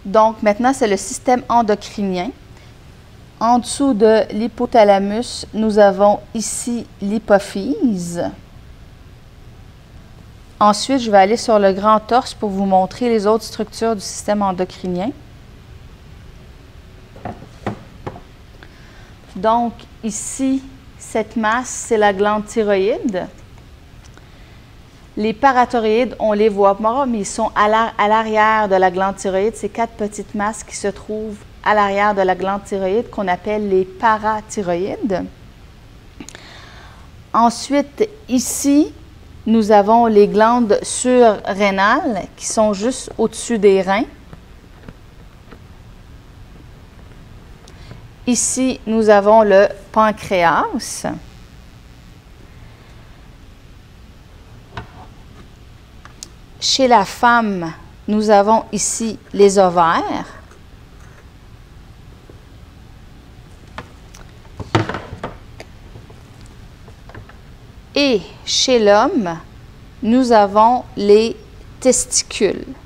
Donc, maintenant, c'est le système endocrinien. En dessous de l'hypothalamus, nous avons ici l'hypophyse. Ensuite, je vais aller sur le grand torse pour vous montrer les autres structures du système endocrinien. Donc, ici, cette masse, c'est la glande thyroïde. Les parathyroïdes, on les voit pas, mais ils sont à l'arrière de la glande thyroïde. C'est 4 petites masses qui se trouvent à l'arrière de la glande thyroïde qu'on appelle les parathyroïdes. Ensuite, ici, nous avons les glandes surrénales qui sont juste au-dessus des reins. Ici, nous avons le pancréas. Chez la femme, nous avons ici les ovaires. Et chez l'homme, nous avons les testicules.